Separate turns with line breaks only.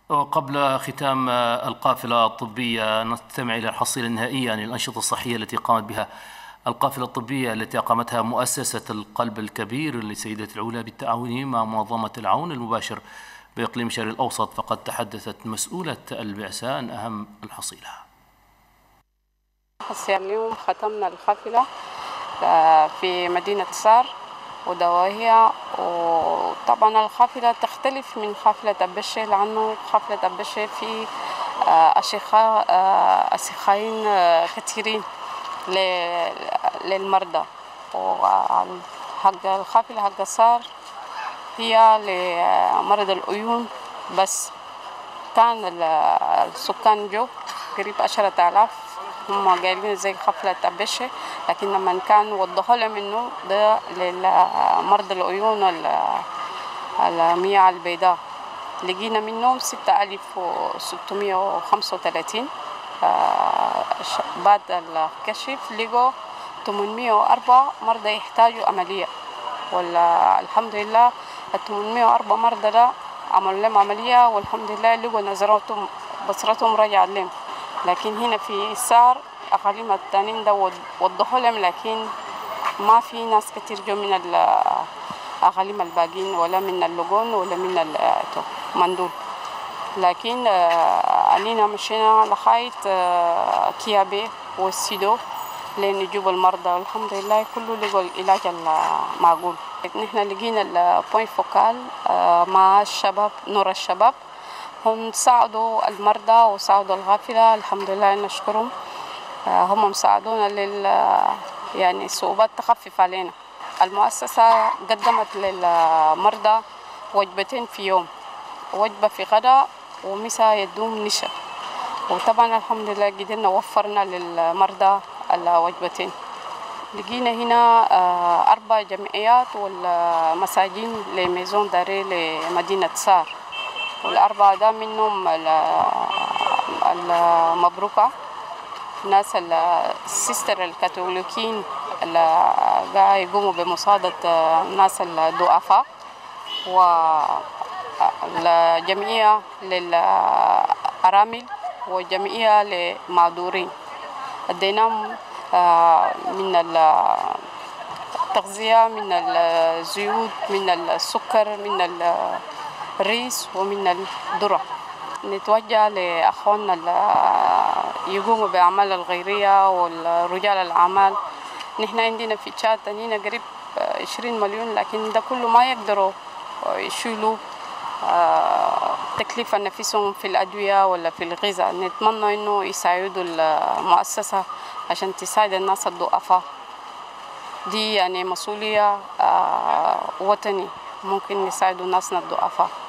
وقبل ختام القافلة الطبية نستمع إلى الحصيلة النهائية عن الأنشطة الصحية التي قامت بها القافلة الطبية التي أقامتها مؤسسة القلب الكبير لسيدة العلا بالتعاون مع منظمة العون المباشر بإقليم الشرق الأوسط. فقد تحدثت مسؤولة البعثة عن أهم الحصيلة.
اليوم ختمنا القافلة في مدينة صار ودواهيها، وطبعا القافلة تختلف من قافلة أبشة لأنه قافلة أبشة في أشقائين كثيرين للمرضى، وحق القافلة حق صار هي لمرضى العيون بس. كان السكان جو قريب 10,000 هم قايلين زي قافلة أبشة، لكن لما كان وضحوا لهم إنه ده للمرضى العيون المياه البيضاء لقينا منهم 6,635. بعد الكشف لقوا 804 مرضى يحتاجوا عملية، والحمد لله 804 مرضى ده عملوا لهم عملية والحمد لله لقوا نظراتهم بصرتهم رجعت لهم. لكن هنا في صار أقاليم التانيين ده وضحوا لهم، لكن ما في ناس كتير جو من الأقاليم الباقين ولا من اللقون ولا من المندول. لكن علينا مشينا لغاية كيابي والسيدو لين نجيب المرضى، والحمد لله كله لقوا العلاج المعقول. نحن لقينا البوينت فوكال مع الشباب نور الشباب، هم ساعدوا المرضى وساعدوا القافلة الحمد لله نشكرهم. هم مساعدونا يعني صعوبات تخفف علينا. المؤسسة قدمت للمرضى وجبتين في يوم، وجبة في غداء ومساء يدوم نشا، وطبعا الحمد لله قدرنا وفرنا للمرضى الوجبتين. لقينا هنا 4 جمعيات والمساجين لميزون داري لمدينة صار، والأربعة ده منهم المبروكة ناس السيستر الكاثوليكيين اللي قاعد يقوموا بمساعدة الناس الضعفاء، والجمعية للأرامل وجمعية للمعذورين. اديناهم من التغذية من الزيوت من السكر من الريس ومن الذرة. نتوجه لأخواننا اللي يقوموا بأعمال الغيرية والرجال الأعمال. نحن عندنا في تشاد هنا قريب 20 مليون، لكن ده كله ما يقدروا يشيلوا تكلفة نفسهم في الأدوية ولا في الغذاء. نتمنى إنه يساعدوا المؤسسة عشان تساعد الناس الضعفاء. دي يعني مسؤولية وطني، ممكن نساعدوا ناسنا الضعفاء.